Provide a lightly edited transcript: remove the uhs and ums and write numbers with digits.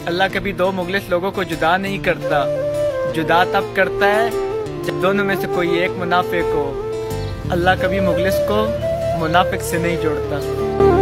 अल्लाह कभी दो मुखलिस लोगों को जुदा नहीं करता, जुदा तब करता है जब दोनों में से कोई एक मुनाफिक हो। अल्लाह कभी मुखलिस को मुनाफिक से नहीं जोड़ता।